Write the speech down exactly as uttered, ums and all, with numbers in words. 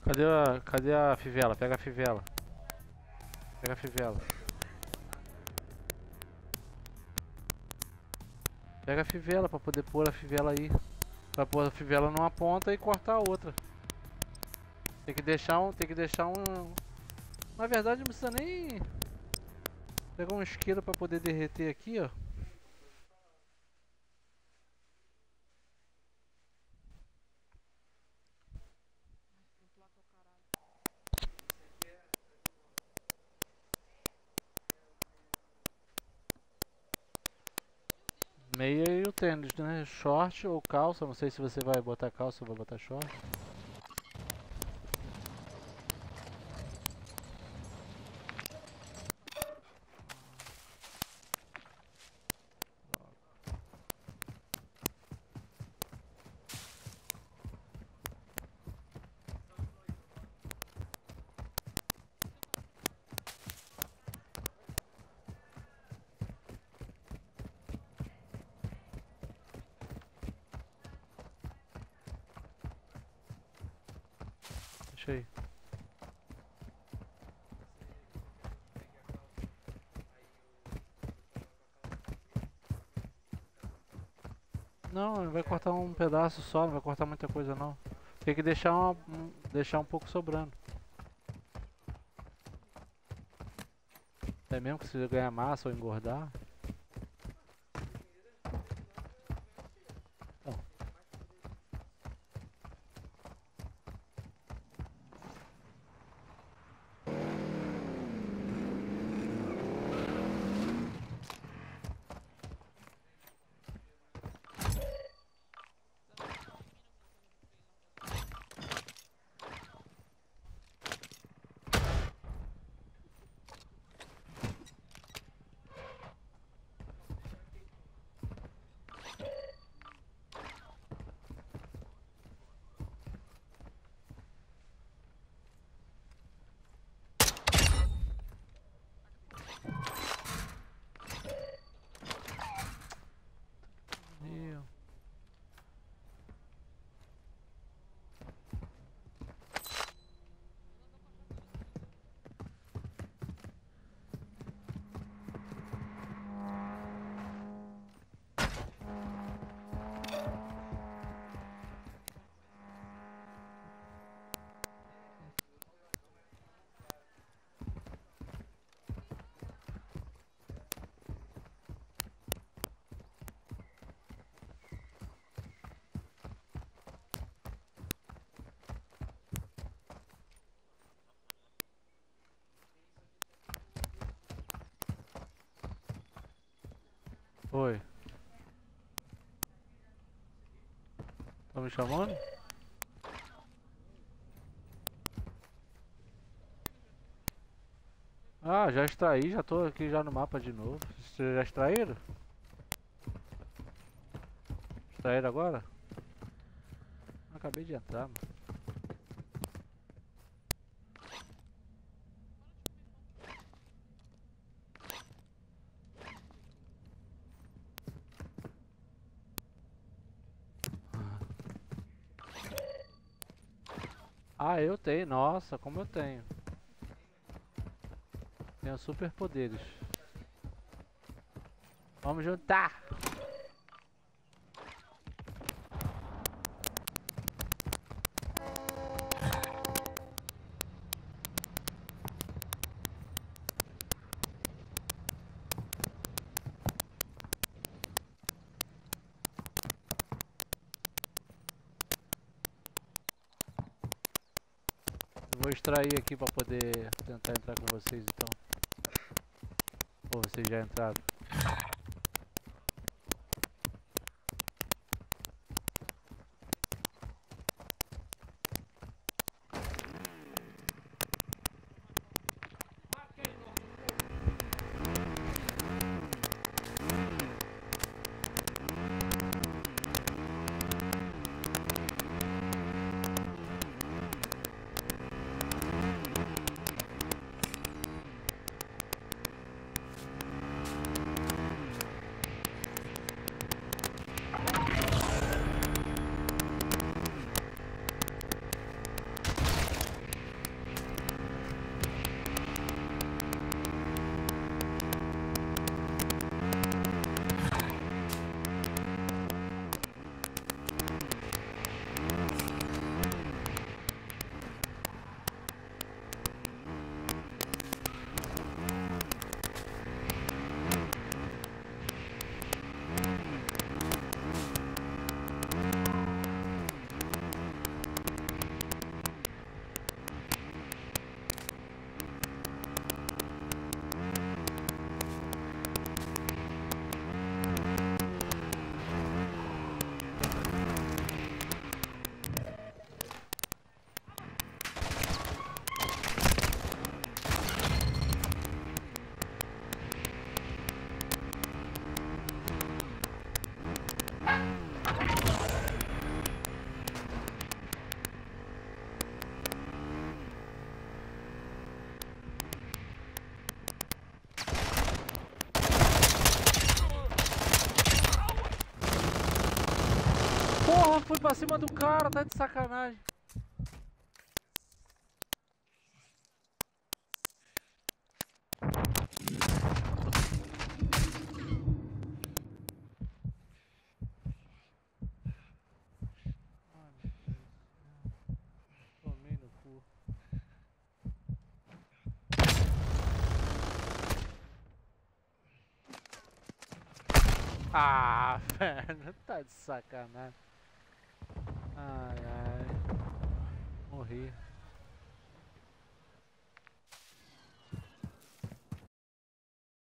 Cadê a, cadê a fivela? Pega a fivela. Pega a fivela. Pega a fivela pra poder pôr a fivela aí. Pra pôr a fivela numa ponta e cortar a outra. Tem que deixar um. Tem que deixar um. Na verdade não precisa nem. Pegar um isqueiro pra poder derreter aqui, ó. Meia e o tênis, né? Short ou calça, não sei se você vai botar calça ou vai botar short. Deixa aí. Não, vai cortar um pedaço só, não vai cortar muita coisa não. Tem que deixar, uma, um, deixar um pouco sobrando. É mesmo que se ganhar massa ou engordar. Bom. Oi. Tá me chamando? Ah, já extraí, já tô aqui já no mapa de novo. Vocês já extraíram? Extraíram agora? Acabei de entrar, mano. Ah, eu tenho. Nossa, como eu tenho. Tenho super poderes. Vamos juntar! Vou extrair aqui pra poder tentar entrar com vocês então. Ou vocês já entraram? Porra, foi pra cima do cara, tá de sacanagem. Tomei no cu. Ah, velho, tá de sacanagem. Ai, ai. Morri.